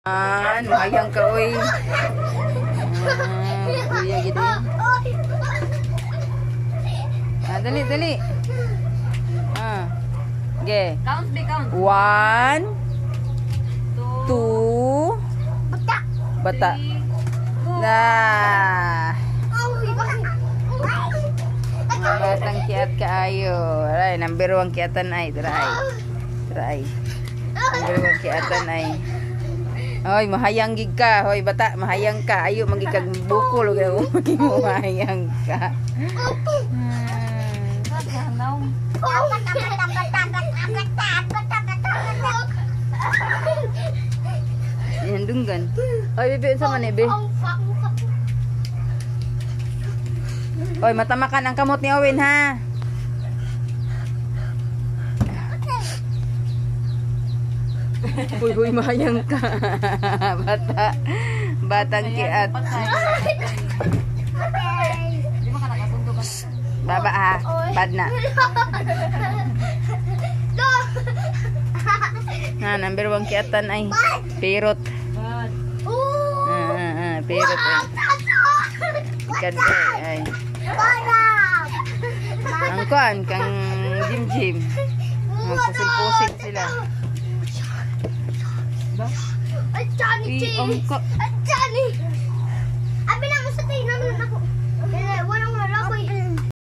Mahayang ka, oy. Kuya, gitu. Dali, dali. Okay. Count, be count. 1, 2, bata. Nah. Mga batang kiat kaayo. Aray, number 1 kiatan ay. Try. Number 1 kiatan ay. Hoy, mahayang gig ka. Hoy, bata, mahayang ka. Ayo, magigag bukol. Maging mahayang ka. Yan, dunggan. Hoy, bebe, sa man, bebe. Hoy, matamakan ang kamot ni Owen, ha? Huy, mahayang ka. Batang kiat. Baba, ha? Bad na. Number 1 kiatan ay pirot. Pirot ay. Kadre ay. Ang kuan kang Jim. Magpusil-pusil sila. Johnny! Abi lang mo sa tayo naman ako. Walang